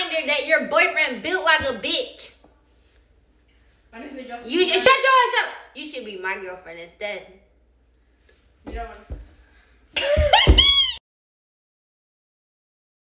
reminder that your boyfriend built like a bitch. I didn't say y'all. You shut your ass up. You should be my girlfriend instead. You don't want.